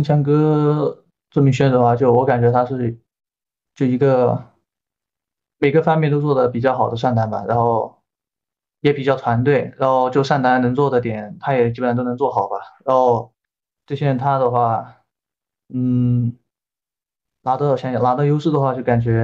强哥这名选手啊，就我感觉他是就一个每个方面都做的比较好的上单吧，然后也比较团队，然后就上单能做的点，他也基本上都能做好吧。然后这些人他的话，嗯，拿到优势的话，就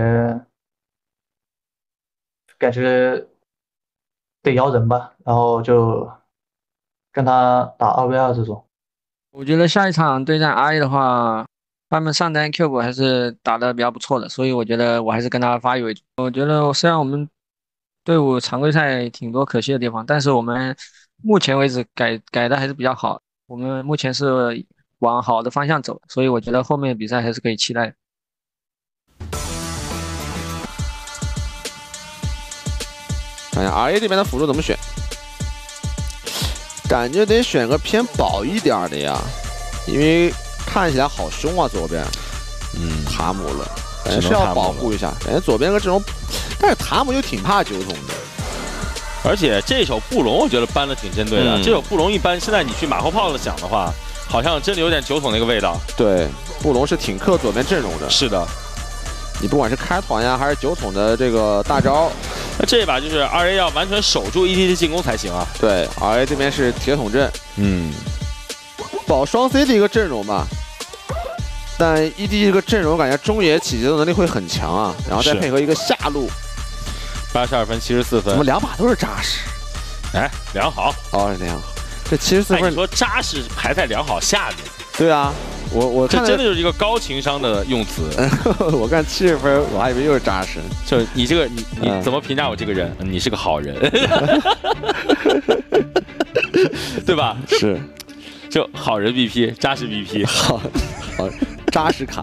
感觉得摇人吧，然后就跟他打2v2这种。 我觉得下一场对战 RA 的话，他们上单 Cube 还是打得比较不错的，所以我觉得我还是跟他发育为主。我觉得虽然我们队伍常规赛挺多可惜的地方，但是我们目前为止改的还是比较好。我们目前是往好的方向走，所以我觉得后面比赛还是可以期待的。 看一下 RA 这边的辅助怎么选，感觉得选个偏保一点的呀，因为看起来好凶啊，左边，塔姆了，感觉是要保护一下，感觉左边个阵容，但是塔姆又挺怕9筒的， 而且这手布隆我觉得搬的挺针对的，这手布隆一般，现在你去马后炮的想的话，好像真的有点9筒那个味道。 对，布隆是挺克左边阵容的。 是的。 你不管是开团呀，还是9筒的这个大招， 那这一把就是2A 要完全守住 ED 的进攻才行啊。 对，2A 这边是铁桶阵，保双 C 的一个阵容吧。但 ED 这个阵容感觉中野起节奏能力会很强啊，然后再配合一个下路 ，82分74分， 怎么2把都是扎实？ 哎，良好哦，是良好，这74分， 你说扎实排在良好下面。 对啊。我这真的就是一个高情商的用词。 我看70分，我还以为又是扎实。 就是你这个你怎么评价我这个人？你是个好人，对吧？ 是， 就好人 BP， 扎实 BP， 好扎实卡。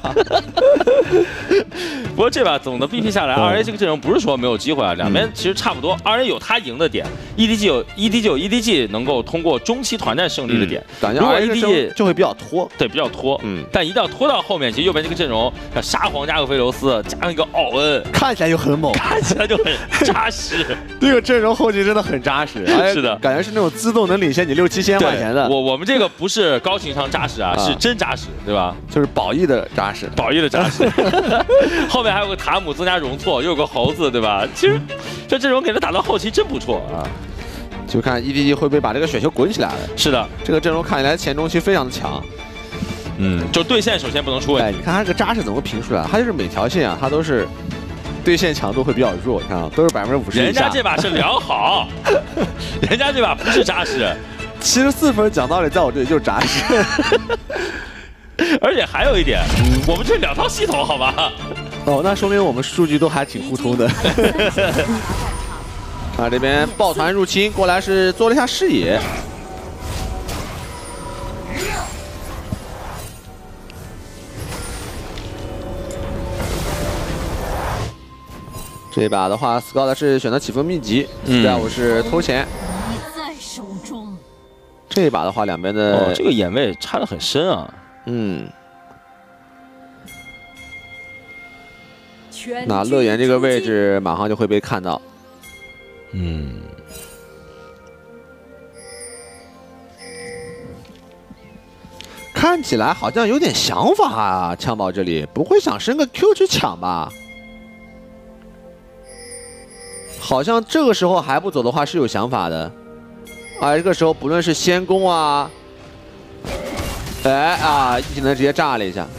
不过这把总的 BP 下来，2A 这个阵容不是说没有机会啊，两边其实差不多。2A 有他赢的点，EDG 有 EDG 能够通过中期团战胜利的点。如果 EDG 就会比较拖， 对，比较拖。但一定要拖到后面，其实右边这个阵容，像沙皇加个菲罗斯，加上一个奥恩， 看起来就很猛， 看起来就很扎实。 这个阵容后期真的很扎实， 是的， 感觉是那种自动能领先你6、7千块钱的。 我们这个不是高情商扎实啊，是真扎实，对吧？ 就是保义的扎实， 保义的扎实。后面还有个塔姆增加容错，又有个猴子，对吧？其实这阵容给他打到后期真不错啊。 就看 EDG 会不会把这个雪球滚起来了。 是的， 这个阵容看起来前中期非常的强。 就对线首先不能出问题。 你看他这个扎实怎么评出来？他就是每条线啊，他都是对线强度会比较弱，你看都是50%以下。 人家这把是良好，人家这把不是扎实。 74分讲道理，在我这里就是扎实。 而且还有一点，我们这2套系统，好吧？ 哦，那说明我们数据都还挺互通的。这边抱团入侵过来是做了一下视野，这一把的话 ，Scott 是选择起风秘籍，Style 是偷钱。这一把的话，两边的这个眼位差得很深啊。 那乐言这个位置马上就会被看到。看起来好像有点想法啊，枪宝这里不会想升个 Q 去抢吧？好像这个时候还不走的话是有想法的。这个时候不论是先攻啊，一技能直接炸了一下，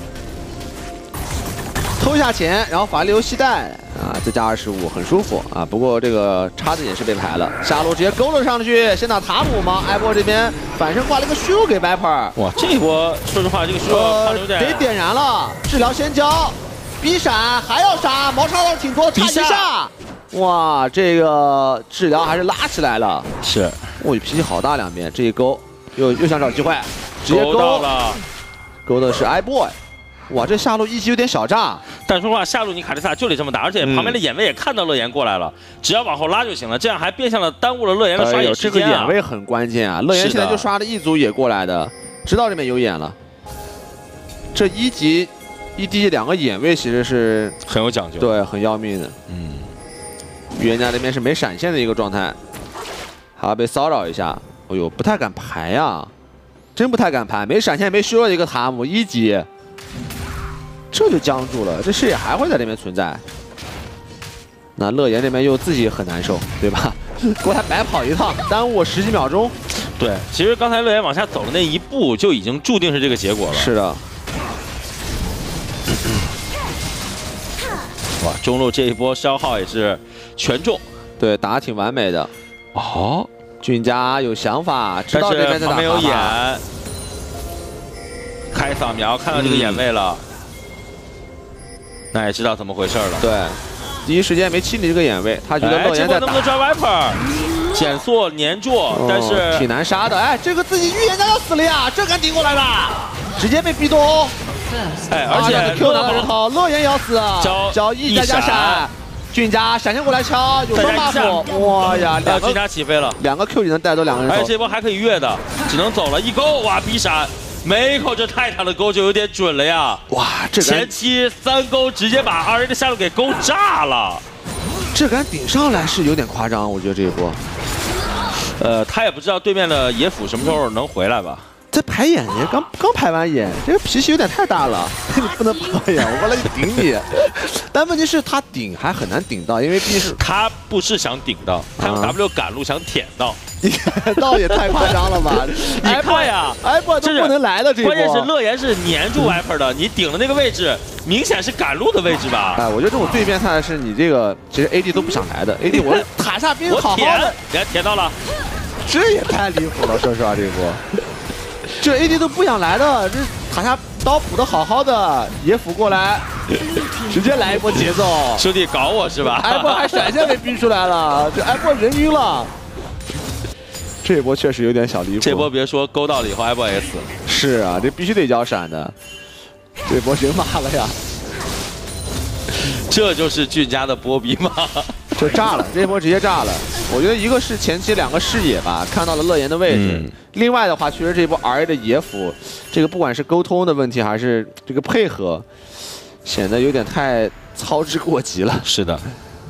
偷一下钱，然后法力游系带再加25，很舒服啊。不过这个叉子也是被排了，下路直接勾了上去，先打塔姆吗？艾波这边反身挂了一个虚弱给 Viper。 哇，这一波说实话，这个虚弱看着有点得点燃了，治疗先交，B 闪还要杀，毛叉倒是挺多，差一下。哇，这个治疗还是拉起来了。 是， 脾气好大，两边这一勾又想找机会，直接勾到了， 勾的是 iBoy。哇，这下路一级有点小炸， 但说实话，下路你卡丽萨就得这么打，而且旁边的眼位也看到乐言过来了，只要往后拉就行了，这样还变相的耽误了乐言的刷野时间。 这个眼位很关键啊，乐言现在就刷了一组野过来的，知道这边有眼了。这1级ED 2个眼位其实是很有讲究， 对，很要命的。预言家这边是没闪现的一个状态，还要被骚扰一下。哎呦，不太敢排呀。 真不太敢盘，没闪现没削弱的一个塔姆1级，这就僵住了，这视野还会在那边存在。那乐言那边又自己很难受，对吧？过来白跑一趟，耽误我10几秒钟。 对，其实刚才乐言往下走的那一步就已经注定是这个结果了。 是的。 哇，中路这一波消耗也是全中， 对，打得挺完美的。哦，俊佳有想法，知道这边在打旁边有眼，开扫描看到这个眼位了，那也知道怎么回事了。 对，第一时间没清理这个眼位，他觉得乐言在打。 能不能抓 Viper？ 减速粘住，但是挺难杀的。哎，这个自己预言家要死了呀，这敢顶过来的，直接被逼动。 哎，而且 Q 拿了人头，乐言也要死，交易再加闪，俊佳闪现过来敲，有双 buff， 哇呀， 俊佳起飞了 ，2个 Q 就能带走2个人头。 而且这波还可以越的，只能走了一勾，哇，必闪。每一口这泰坦的勾就有点准了呀！ 哇，这前期3勾直接把2人的下路给勾炸了。 这敢顶上来是有点夸张，我觉得这一波。 他也不知道对面的野辅什么时候能回来吧？ 这排眼睛刚排完眼，这个脾气有点太大了，你不能排眼，我过来顶你。但问题是他顶还很难顶到，因为毕竟是他不是想顶到，他用 W 赶路想舔到。 到也太夸张了吧！ 你看呀， 哎不都不能来的这一波。 关键是乐言是粘住 Viper 的，你顶的那个位置明显是赶路的位置吧？ 哎，我觉得这种最变态的是你这个，其实 AD 都不想来的 ，AD 我塔下兵好好的， 人家舔到了， 这也太离谱了，说实话这一波，这 AD 都不想来的，这塔下刀补的好好的，野辅过来，直接来一波节奏， 兄弟搞我是吧？ 艾波还闪现被逼出来了，这艾波人晕了。这一波确实有点小离谱。 这波别说勾到了以后，艾波也死。 是啊，这必须得交闪的。这波人马了呀！ 这就是俊佳的波比吗？ 这炸了，这波直接炸了。我觉得一个是前期2个视野吧，看到了乐言的位置。另外的话，确实这一波 RA 的野辅，这个不管是沟通的问题，还是这个配合，显得有点太操之过急了。 是的，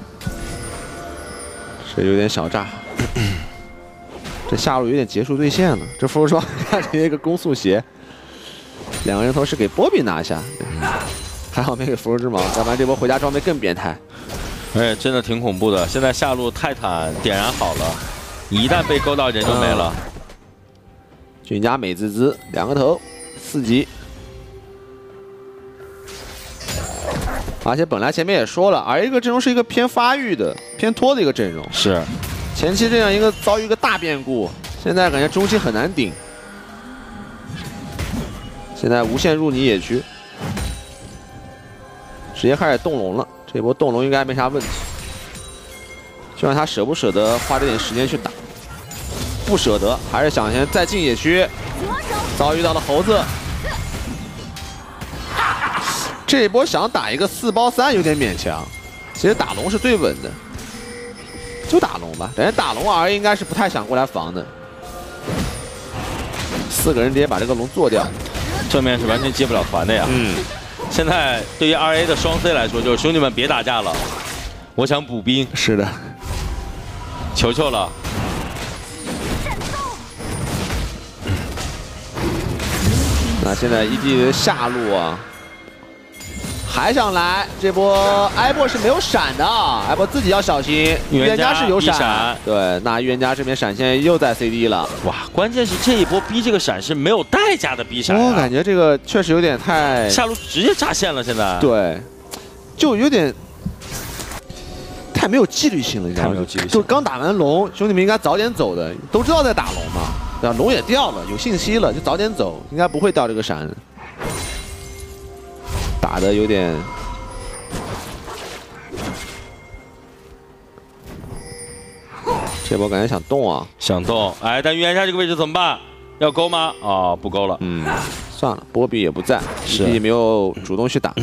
是有点小炸。这下路有点结束对线了，这符霜看着一个攻速鞋，2个人头是给波比拿下，还好没给符之矛，要不然这波回家装备更变态。 哎，真的挺恐怖的。现在下路泰坦点燃好了，一旦被勾到人就没了。 俊佳美滋滋2个头，4级。而且本来前面也说了，RA 这个阵容是一个偏发育的、偏拖的一个阵容， 是。 前期这样一个遭遇一个大变故，现在感觉中期很难顶。现在无限入你野区，直接开始动龙了。这波动龙应该没啥问题，就让他舍不舍得花这点时间去打。不舍得，还是想先再进野区。遭遇到了猴子，这一波想打一个4包3有点勉强。其实打龙是最稳的。就打龙吧，感觉打龙RA应该是不太想过来防的。4个人直接把这个龙做掉， 正面是完全接不了团的呀。现在对于 RA 的双 C 来说，就是兄弟们别打架了，我想补兵。 是的， 求求了。 那现在ED的下路啊。还想来，这波艾波是没有闪的，艾波自己要小心。预言家是有闪，对，那预言家这边闪现又在 CD 了。 哇，关键是这一波逼这个闪是没有代价的逼闪、 我感觉这个确实有点太下路直接炸线了，现在。 对，就有点太没有纪律性了，你知道吗？就刚打完龙，兄弟们应该早点走的，都知道在打龙嘛，对吧？龙也掉了，有信息了，就早点走，应该不会掉这个闪。打的有点，这波感觉想动啊， 想动，哎，但预言家这个位置怎么办？要勾吗？哦，不勾了。 算了，波比也不在，是也没有主动去打。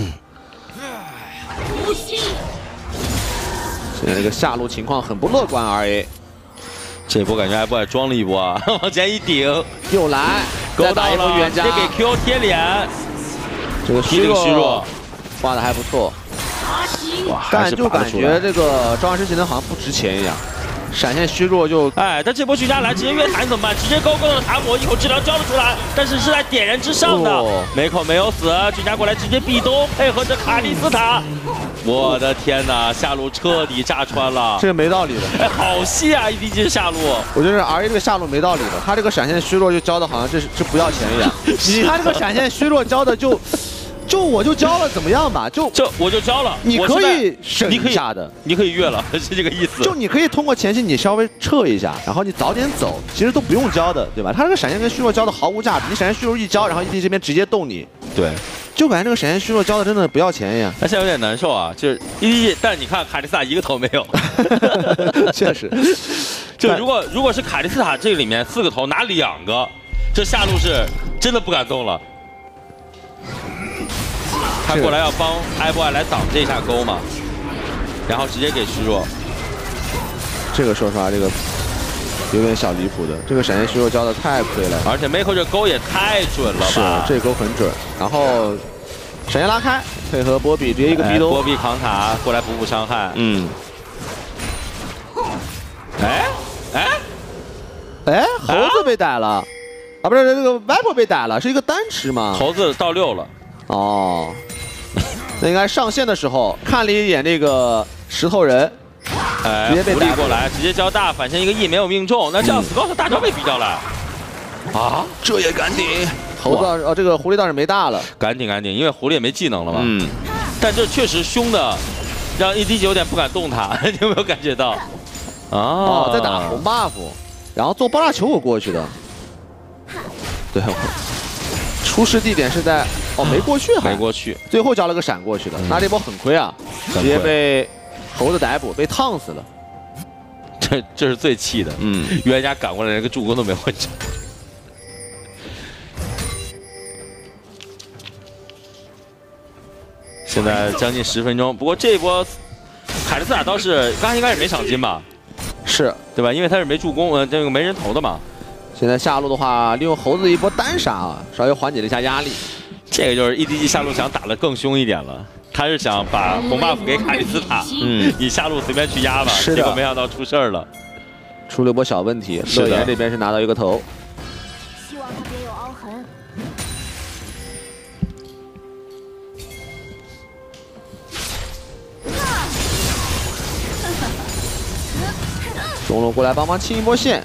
现在这个下路情况很不乐观 ，RA 这波感觉艾波还装了一波啊，往前一顶， 又来勾到了，预言家，直接给 Q 贴脸。 这个虚弱画的还不错，哇！但就感觉这个召唤师技能好像不值钱一样。 闪现虚弱就哎，但这波巨家来直接越塔你怎么办？直接高高的塔姆一口治疗交了出来，但是是在点燃之上的，梅口没有死，巨家过来直接壁咚，配合着卡莉斯塔。我的天哪，下路彻底炸穿了， 这个没道理的。 哎，好细啊！EDG 的下路， 我觉得 RA 这个下路没道理的，他这个闪现虚弱就交的好像这不要钱一样。你看这个闪现虚弱交的就我就交了怎么样吧？ 我就交了， 你可以省一下的， 你可以越了，是这个意思。 就你可以通过前期你稍微撤一下，然后你早点走，其实都不用交的，对吧？他这个闪现跟虚弱交的毫无价值，你闪现虚弱一交，然后 ED 这边直接动你， 对。 就感觉这个闪现虚弱交的真的不要钱一样。 那现在有点难受啊，就是 EDG， 但你看卡莉斯塔一个头没有， 确实。 就如果是卡莉斯塔这里面4个头拿2个，这下路是真的不敢动了。他过来要帮艾博爱来挡这一下钩嘛，然后直接给虚弱。 这个说实话，这个有点小离谱的，这个闪现虚弱交的太亏了， 而且 Mako 这钩也太准了吧？ 是，这钩很准。然后闪现拉开，配合波比直接一个逼咚， 波比扛塔过来补伤害。 猴子被逮了，啊不是这个 Viper 被逮了，是一个单吃吗？ 猴子到6了。 哦，那应该上线的时候看了一眼那个石头人。直接被狐狸过来，直接交大反先一个 E 没有命中，那这样 Scott 大招被逼掉了。啊， 这也敢顶？猴子这个狐狸倒是没大了， 敢顶，因为狐狸也没技能了嘛。但这确实凶的，让 EDG 有点不敢动他，你有没有感觉到？ 在打红 buff， 然后做爆炸球我过去的。对，出事地点是在没过去， 没过去， 最后交了个闪过去的，那这波很亏啊，直接被猴子逮捕，被烫死了。 这是最气的。预言家赶过来连个助攻都没混成。现在将近10分钟，不过这一波凯莉斯塔倒是刚才应该是没赏金吧？ 是对吧？因为他是没助攻，这个没人头的嘛。 现在下路的话，利用猴子一波单杀啊，稍微缓解了一下压力。 这个就是 EDG 下路想打得更凶一点了，他是想把红 buff 给卡莉斯塔，你下路随便去压吧，结果没想到出事儿了， 出了一波小问题。乐言这边是拿到一个头， 希望他别有凹痕。 中路过来帮忙清一波线，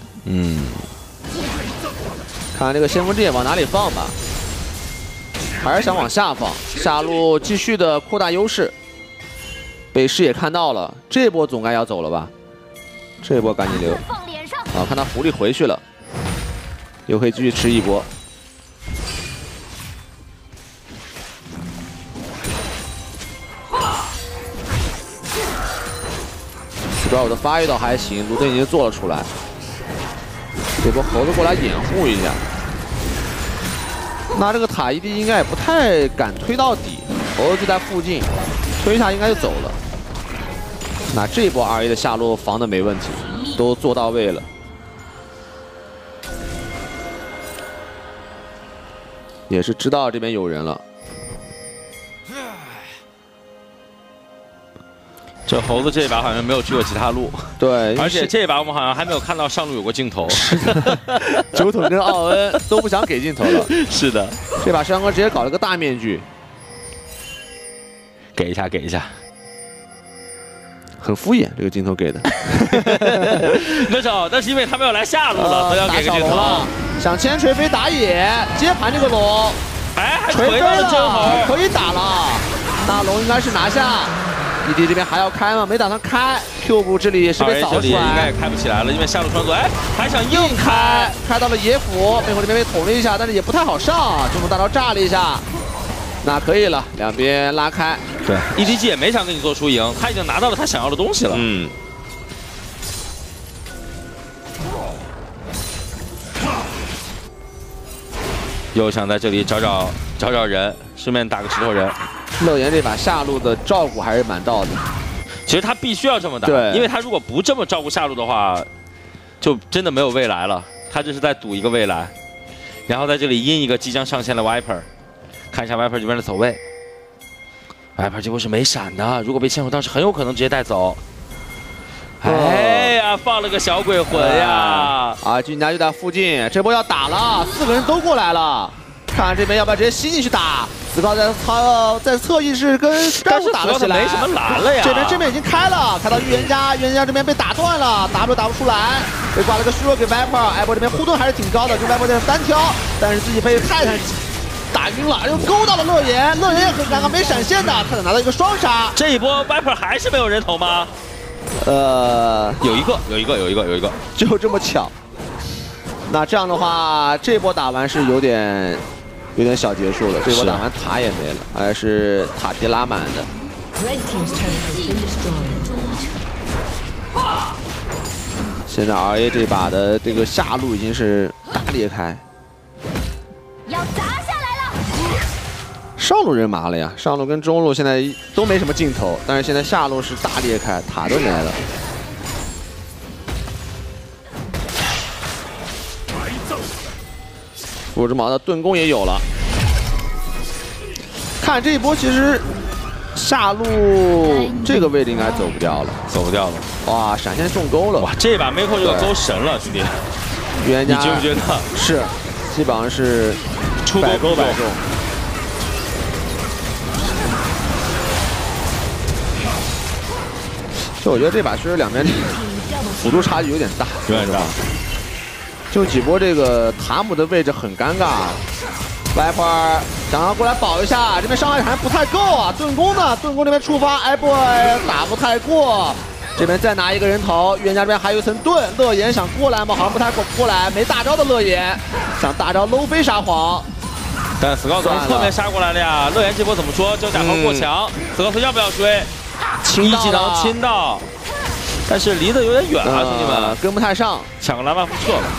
看看这个先锋之眼往哪里放吧。还是想往下放，下路继续的扩大优势。被视野看到了，这波总该要走了吧？这波赶紧留。啊，看他狐狸回去了，又可以继续吃一波。Sprout 的发育倒还行，卢顿已经做了出来。这波猴子过来掩护一下。那这个塔ED应该也不太敢推到底，猴子就在附近，推一下应该就走了。那这波RA的下路防的没问题，都做到位了。也是知道这边有人了。 这猴子这一把好像没有去过其他路， 对， 而且这一把我们好像还没有看到上路有过镜头。 酒桶跟奥恩都不想给镜头了。 是的， 这把山哥直接搞了个大面具， 给一下，给一下， 很敷衍这个镜头给的。 那是因为他们要来下路了，所以要给个镜头。 想牵锤飞打野，接盘这个龙， 哎，还锤飞了， 正好可以打了。那龙应该是拿下。ED 这边还要开吗？没打算开。Q 步这里也是被扫出来， 应该也开不起来了，因为下路穿梭，哎，还想硬开， 开到了野府，背后这边被捅了一下，但是也不太好上，中路大招炸了一下，那可以了，两边拉开。 对 ，EDG 也没想跟你做输赢，他已经拿到了他想要的东西了。又想在这里找找人，顺便打个石头人。 乐言这把下路的照顾还是蛮到的， 其实他必须要这么打，因为他如果不这么照顾下路的话，就真的没有未来了。他这是在赌一个未来，然后在这里阴一个即将上线的 Viper， 看一下 Viper 这边的走位。Viper 结果是没闪的，如果被牵手当时很有可能直接带走。哎呀家放了个小鬼魂呀！ 啊，俊家就在附近，这波要打了，4个人都过来了，看看这边要不要直接吸进去打。斯高在侧翼是跟怪物打了起来， 没什么蓝了呀。 这边正面已经开了，开到预言家，预言家这边被打断了 ，W 打不出来，被挂了个虚弱给 Viper， 艾博这边互动还是挺高的，跟 Viper 在单挑，但是自己被泰坦打晕了，又勾到了乐言，乐言也很尴尬，没闪现的，泰坦拿到一个双杀。 这一波 Viper 还是没有人头吗？有一个， 就这么巧。那这样的话，这波打完是有点小结束了。这波打完塔也没了，还是塔提拉满的。现在 RA 这把的这个下路已经是大裂开， 要砸下来了。 上路人麻了呀，上路跟中路现在都没什么劲头，但是现在下路是大裂开，塔都没了。复之矛的盾弓也有了，看这一波其实下路这个位置应该走不掉了，哇，闪现中钩了！ 哇，这把 Miko 这个钩神了，兄弟！ 预言家， 你觉不觉得？ 是，基本上是出百勾百中。就我觉得这把确实两边辅助差距有点大，就几波这个塔姆的位置很尴尬。Viper 想要过来保一下，这边伤害还不太够啊。盾弓呢？盾弓这边触发 ，iBoy 打不太过。这边再拿一个人头，预言家这边还有一层盾。乐言想过来吗？好像不太过来，没大招的乐言想大招搂飞沙皇， 但死高从侧面杀过来了呀。乐言这波怎么说？就假号过强，死高从要不要追？一技能亲到，但是离得有点远啊，兄弟们， 跟不太上， 抢个蓝 buff 撤了。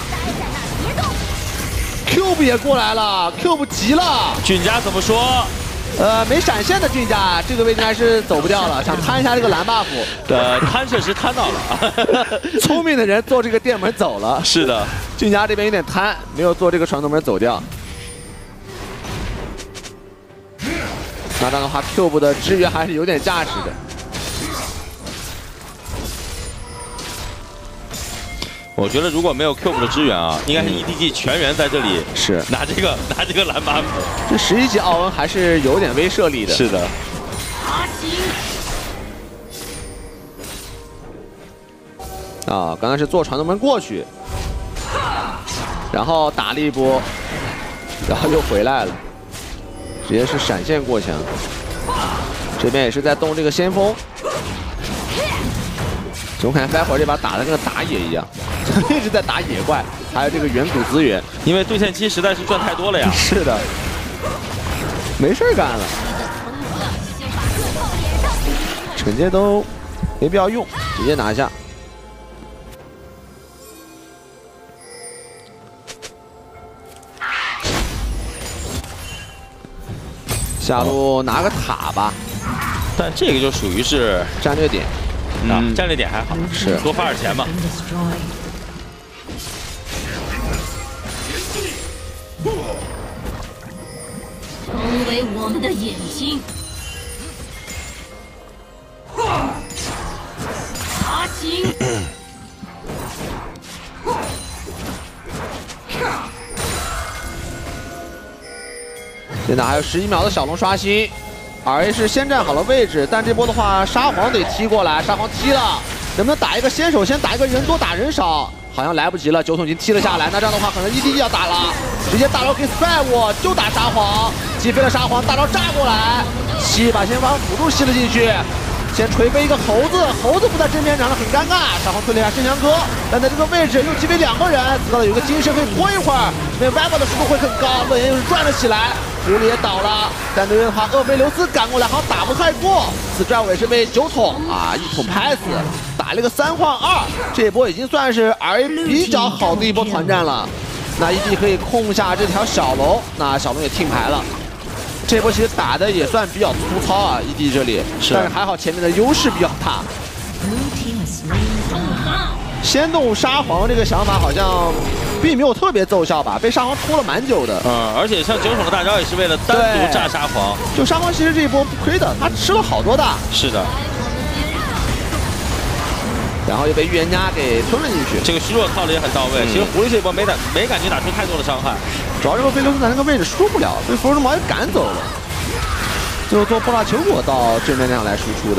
Cube 也过来了 ，Cube 急了。 俊家怎么说？ 没闪现的俊家，这个位置还是走不掉了，想摊一下这个蓝 buff。 摊确实摊到了， 聪明的人做这个电门走了。 是的， 俊家这边有点摊，没有做这个传送门走掉。那这样的话 ，Cube 的支援还是有点价值的。 我觉得如果没有 Cube 的支援啊，应该是 EDG 全员在这里是拿这个蓝 buff。 这11级奥恩还是有点威慑力的。 是的。 啊，刚才是做传送门过去，然后打了一波，然后又回来了，直接是闪现过墙。这边也是在动这个先锋。总感觉 Viper 这把打的跟打野一样，一直在打野怪，还有这个远古资源， 因为对线期实在是赚太多了呀。 是的，没事干了，惩戒都没必要用，直接拿下。下路拿个塔吧， 但这个就属于是战略点。 战略点还好， 是多发点钱嘛。 成为我们的眼睛。爬行。 现在还有11秒的小龙刷新。RA 是先站好了位置，但这波的话，沙皇得踢过来，沙皇踢了，能不能打一个先手？先打一个人多打人少，好像来不及了。9桶已经踢了下来，那这样的话，可能 EDG 要打了，直接大招给 Spy， 就打沙皇，击飞了沙皇，大招炸过来，吸把先锋辅助吸了进去，先锤飞一个猴子，猴子不在正面长得很尴尬，沙皇推了一下圣枪哥，但在这个位置又击飞2个人，知道有一个金身可以拖一会儿，因为 Viper 的速度会很高，乐言又是转了起来。狐狸也倒了，但对面的话，厄斐琉斯赶过来，好像打不太过。此战尾是被9桶啊1桶拍死，打了个3换2，这波已经算是 RA 比较好的一波团战了。那ED可以控下这条小龙，那小龙也听牌了。这波其实打的也算比较粗糙啊，ED 这里，但是还好前面的优势比较大。先动沙皇这个想法好像并没有特别奏效吧，被沙皇拖了蛮久的。 而且像9桶的大招也是为了单独炸沙皇。 就沙皇其实这一波不亏的，他吃了好多的。 是的。 然后又被预言家给吞了进去。 这个虚弱套的也很到位。其实狐狸这一波没感觉打出太多的伤害， 主要这个菲流斯在那个位置输不了，被弗罗毛也赶走了。最后做波拉球果到正面上来输出的。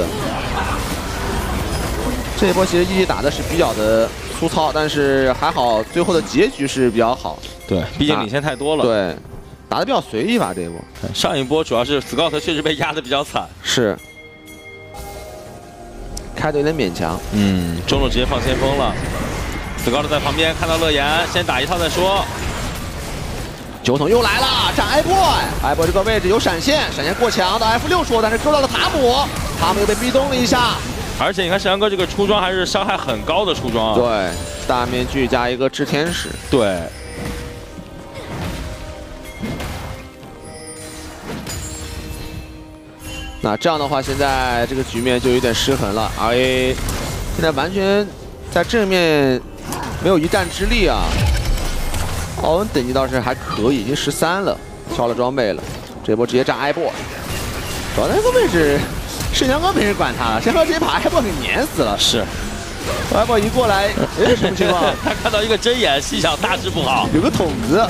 这一波其实一打的是比较的粗糙，但是还好最后的结局是比较好。 对，毕竟领先太多了。 对，打的比较随意吧这一波。 上一波主要是斯高特确实被压的比较惨。 是。开的有点勉强。 中路直接放先锋了。斯高特在旁边看到乐言，先打一套再说。 酒桶又来了，斩艾波，艾波这个位置有闪现，闪现过墙到 F6说，但是勾到了塔姆，塔姆又被逼动了一下。 而且你看沈阳哥这个出装还是伤害很高的出装啊。 对，大面具加一个炽天使。 对。 那这样的话，现在这个局面就有点失衡了。RA 现在完全在正面没有一战之力啊。奥恩等级倒是还可以，已经13了，挑了装备了。这波直接炸艾波，主要那个位置。盛阳哥没人管他了，盛阳哥直接把艾波给碾死了。 是， 艾波一过来，哎，什么情况？ 他看到一个针眼，心想大事不好， 有个筒子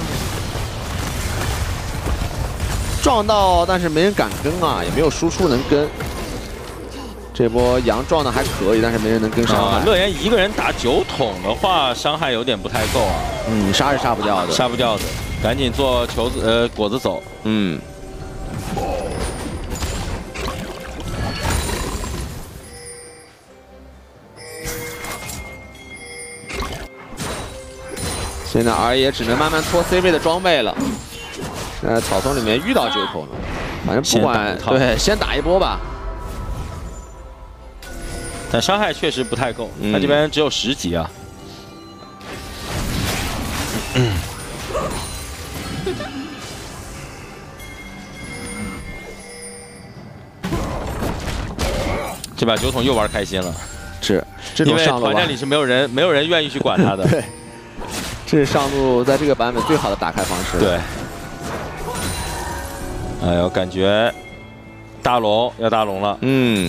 撞到，但是没人敢跟啊，也没有输出能跟。这波羊撞的还可以，但是没人能跟上。 乐言一个人打9桶的话，伤害有点不太够啊。 杀是杀不掉的， 杀不掉的，赶紧做球子果子走。 现在 R 也只能慢慢拖 C 位的装备了。现在草丛里面遇到9桶了，反正不管对，先打一波吧。 但伤害确实不太够，他这边只有10级啊。这把9桶又玩开心了， 是这种上路， 因为团战里是没有人愿意去管他的。 对，这是上路在这个版本最好的打开方式。 对。哎呦，感觉大龙要大龙了。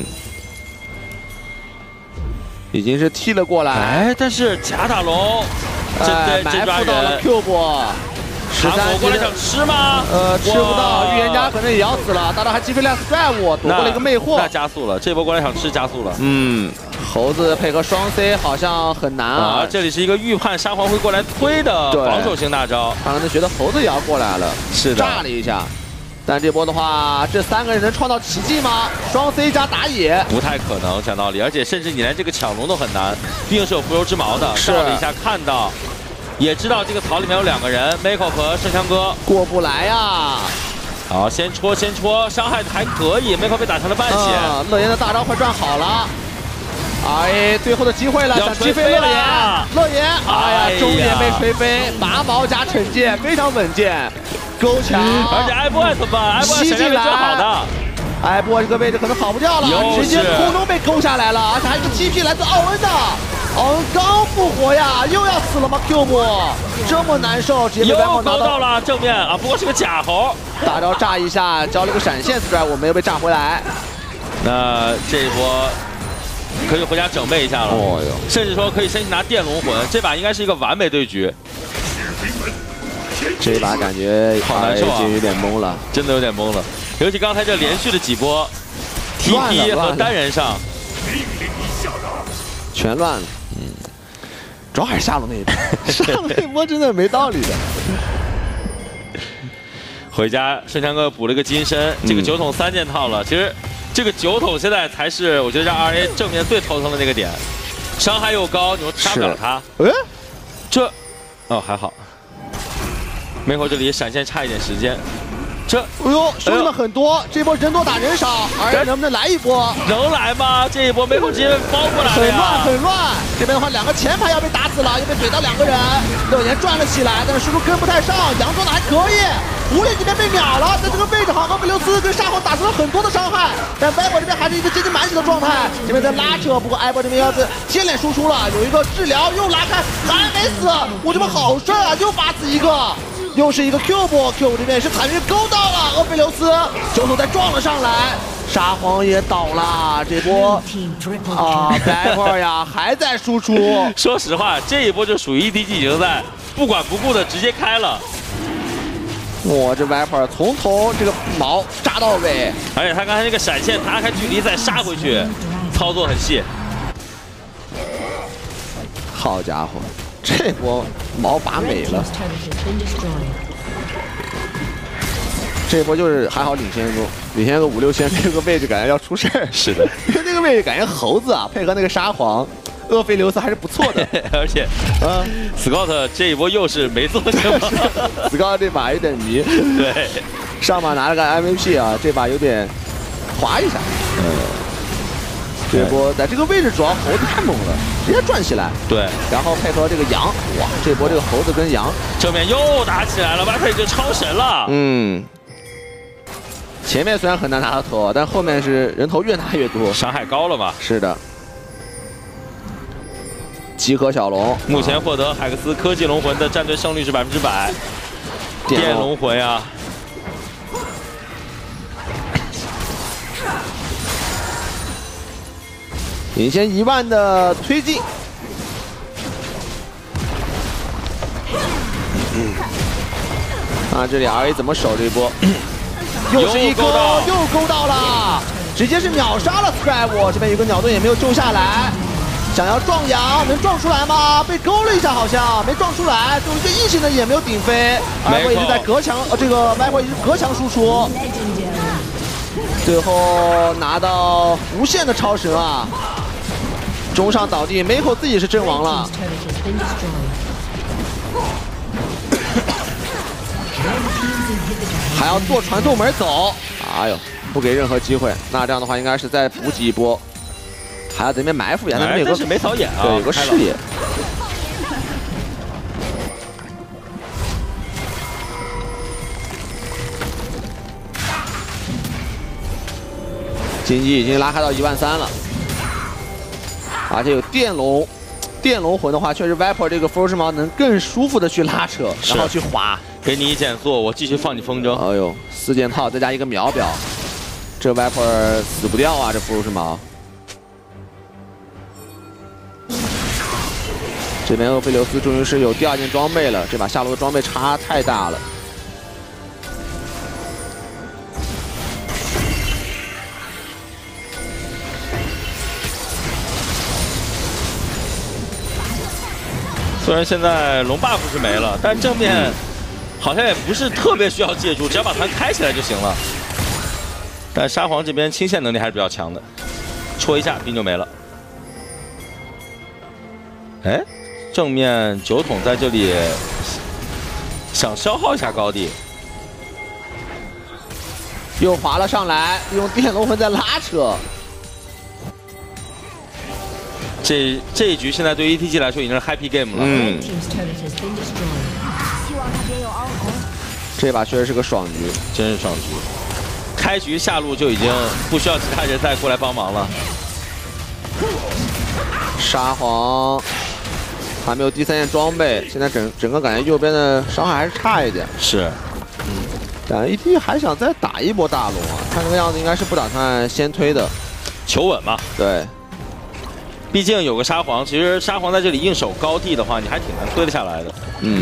已经是踢了过来。 哎，但是假大龙， 埋伏到了 Q 波。 13级过来想吃吗？ 吃不到，预言家可能也要死了。大刀还击飞 Last Drive， 躲过了一个魅惑。 那加速了，这波过来想吃加速了。 猴子配合双 C 好像很难啊。 这里是一个预判沙皇会过来推的防守型大招。 他可能觉得猴子也要过来了， 是的， 炸了一下。但这波的话，这3个人能创造奇迹吗？双 C 加打野不太可能，讲道理，而且甚至你连这个抢龙都很难，毕竟是有浮游之矛的。照了一下，看到，也知道这个槽里面有2个人 ，Miko 和盛香哥过不来呀。 好，先戳，伤害还可以 ，Miko 被打成了半血。 乐言的大招快转好了。RA 最后的机会了，想击飞乐言，哎呀，终点被锤飞，拔毛加惩戒，非常稳健。勾墙， 而且艾波怎么办？艾波吸进来， 好的。 艾波这个位置可能跑不掉了，直接空中被勾下来了，而且还有一个 TP 来自奥恩的，奥恩刚复活呀，又要死了吗 ？Q 波这么难受，直接被又勾到了正面啊，不过是个假猴， 大招炸一下，交了个闪现 strike， 我没有被炸回来。 那这一波可以回家整备一下了，甚至说可以先去拿电龙魂，这把应该是一个完美对局。 这一把感觉好难受啊， 有点懵了， 真的有点懵了。尤其刚才这连续的几波 TP 和单人上， 全乱了。主要还是下路那一波，下路那一波真的没道理的。 回家盛强哥补了个金身，这个9桶3件套了。其实这个9桶现在才是我觉得让 RA 正面最头疼的那个点，伤害又高，你说杀不了他。这还好。Miko 这里闪现差一点时间， 哎呦，收了很多，这波人多打人少，RA能不能来一波？ 能来吗？这一波Miko直接包过来了呀， 很乱。这边的话，2个前排要被打死了，又被怼到2个人，乐言转了起来，但是输出跟不太上，佯装的还可以。狐狸这边被秒了，在这个位置，好，奥菲留斯跟沙皇打出了很多的伤害，但艾博这边还是一个接近满血的状态，这边在拉扯，不过艾博这边要是接连输出了，有一个治疗又拉开，还没死，我这边好帅啊，又罚死一个。又是一个 Q 波 ，Q 这边是坦约勾到了奥菲留斯，9桶再撞了上来， 沙皇也倒了，这波啊 ，Viper 呀还在输出。 说实话，这一波就属于 EDG 锦标赛，不管不顾的直接开了。 哇，这 Viper 从头这个毛扎到尾， 而且他刚才那个闪现拉开距离再杀回去，操作很细。 好家伙，这波毛拔美了。这波就是还好领先个5、6千，那个位置感觉要出事儿。 是的， 因为那个位置感觉猴子啊，配合那个沙皇，厄斐琉斯还是不错的。 而且，Scott 这一波又是没做什么 ，Scott 这把有点迷。 对， 上把拿了个 MVP 啊，这把有点滑一下。这波在这个位置主要猴子太猛了，直接转起来。 对， 然后配合这个羊，哇，这波这个猴子跟羊正面又打起来了，Viper 已经超神了。 前面虽然很难拿到头，但后面是人头越拿越多， 伤害高了嘛？ 是的。集合小龙目前获得海克斯科技龙魂的战队胜率是100%。电龙魂呀！ 领先1万的推进。啊，这里 RA 怎么守这一波？又是一勾，又勾到了，直接是秒杀了 Scribe。这边有个鸟盾也没有救下来，想要撞羊，能撞出来吗？被勾了一下，好像没撞出来。最后一个异形的也没有顶飞，Viper也是在隔墙，这个 Viper也是隔墙输出。最后拿到无限的超神啊！中上倒地 ，Miko 自己是阵亡了。还要坐传送门走，哎呦，不给任何机会。那这样的话，应该是再补给一波，还要在那边埋伏呀。那边有个是没扫眼啊， 对，有个视野。经济已经拉开到13000了，而且有电龙。电龙魂的话，确实 Viper 这个风之矛能更舒服的去拉扯，然后去滑。 给你一减速，我继续放你风筝。 哎呦，4件套再加一个秒表，这 Viper 死不掉啊！这福之矛。这边厄斐琉斯终于是有第2件装备了，这把下路的装备差太大了。 虽然现在龙 buff 是没了，但正面好像也不是特别需要借助，只要把团开起来就行了。但沙皇这边清线能力还是比较强的，戳一下兵就没了。哎，正面9桶在这里想消耗一下高地， 又滑了上来，用电龙魂在拉扯。 这一局现在对于 ETG 来说已经是 happy game 了。 这把确实是个爽局， 真是爽局。开局下路就已经不需要其他人再过来帮忙了。 沙皇还没有第3件装备，现在整个感觉右边的伤害还是差一点。 是， 感觉 ETG 还想再打一波大龙啊，看这个样子应该是不打算先推的， 求稳嘛。 对。 毕竟有个沙皇，其实沙皇在这里硬守高地的话，你还挺难推得下来的。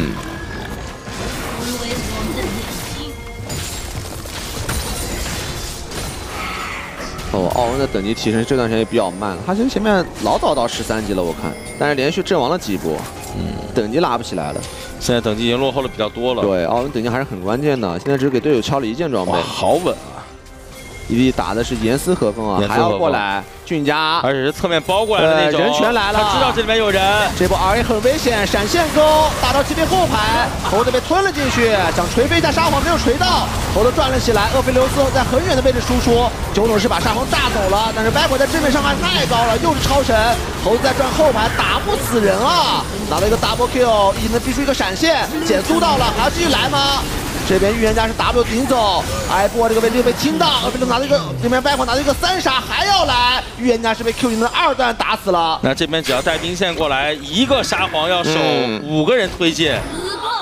哦， 奥恩的等级提升这段时间也比较慢了，他其实前面老早到13级了，我看，但是连续阵亡了几波，等级拉不起来了。 现在等级已经落后了比较多了。 对，奥恩等级还是很关键的，现在只给队友敲了1件装备， 好稳啊！ ED 打的是严丝合缝啊，还要过来俊家， 而且是侧面包过来的那种， 人全来了， 他知道这里面有人。 这波 RA 很危险，闪现钩打到这边后排，猴子被吞了进去，想锤飞一下沙皇没有锤到，猴子转了起来，厄斐琉斯在很远的位置输出，9桶是把沙皇炸走了，但是 Viper 在正面伤害太高了，又是超神，猴子在转后排打不死人啊，拿了一个 double kill， 已经逼出一个闪现，减速到了，还要继续来吗？ 这边预言家是 W 顶走，哎，不过这个位置被听到，厄斐琉斯拿了一个，这边 Viper 拿了一个3杀，还要来，预言家是被 Q 零的2弹打死了。 那这边只要带兵线过来，一个沙皇要守5个人推进。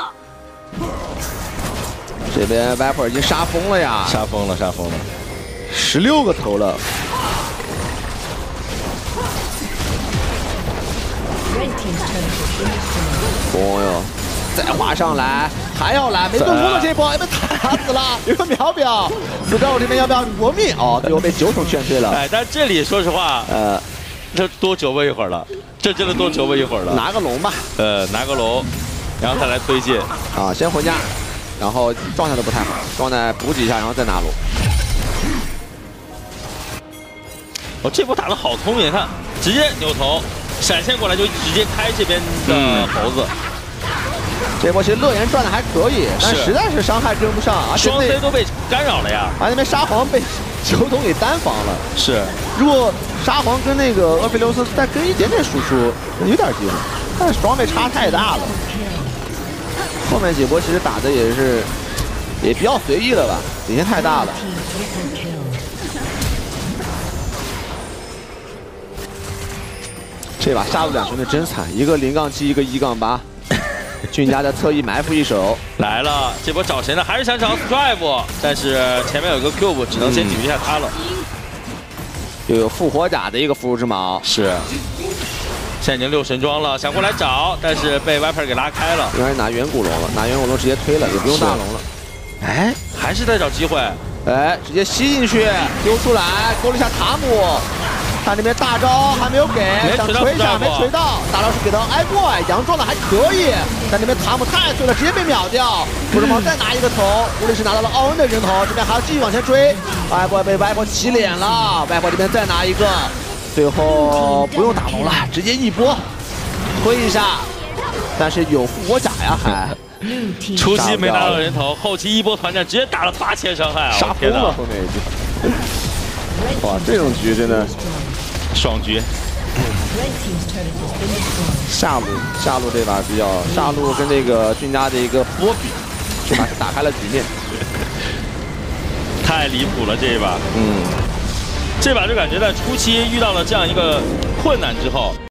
这边 Viper 已经杀疯了呀， 杀疯了，杀疯了。 16个头了。哦哟，再滑上来，还要来，没动住了这波，被打死了。有个秒表，不知道我这边要不要搏命？哦，最后被9桶劝退了。 哎，但这里说实话，这多折磨一会儿了，这真的多折磨一会儿了。 拿个龙吧， 拿个龙，然后再来推进。 啊，先回家，然后状态都不太好，状态补几下，然后再拿龙。 哦，这波打得好聪明，看直接扭头闪现过来就直接开这边的猴子。 这波其实乐言转的还可以，但实在是伤害跟不上，而且双 C 都被干扰了呀。 而那边沙皇被9桶给单防了。 是， 如果沙皇跟那个厄斐琉斯再跟一点点输出，有点机会，但是装备差太大了。后面几波其实打的也比较随意了吧，底线太大了。这把下路2兄弟真惨，一个0-7，一个1-8。俊家在侧翼埋伏一手来了，这波找谁呢？还是想找 Strive， 但是前面有个 Cube， 只能先解决一下他了。 又有复活甲的一个符之矛， 是。现在已经6神装了，想过来找，但是被 Viper 给拉开了。 应该是拿远古龙了，拿远古龙直接推了，也不用大龙了。 哎，还是在找机会。 哎，直接吸进去，丢出来，勾了一下塔姆。他那边大招还没有给，想锤一下没锤到，大招是给到艾波，佯装的还可以，但那边塔姆太碎了，直接被秒掉。不是猫再拿一个头，无论是拿到了奥恩的人头，这边还要继续往前追。艾波被歪波起脸了，歪波这边再拿一个，最后不用打龙了，直接一波推一下，但是有复活甲呀还。 初期没拿到人头，后期一波团战直接打了8000伤害啊！ 杀疯了后面一局。哇，这种局真的爽局。 下路这把比较，下路跟这个俊家的一个波比，这把是打开了局面。 太离谱了这一把，这把就感觉在初期遇到了这样一个困难之后。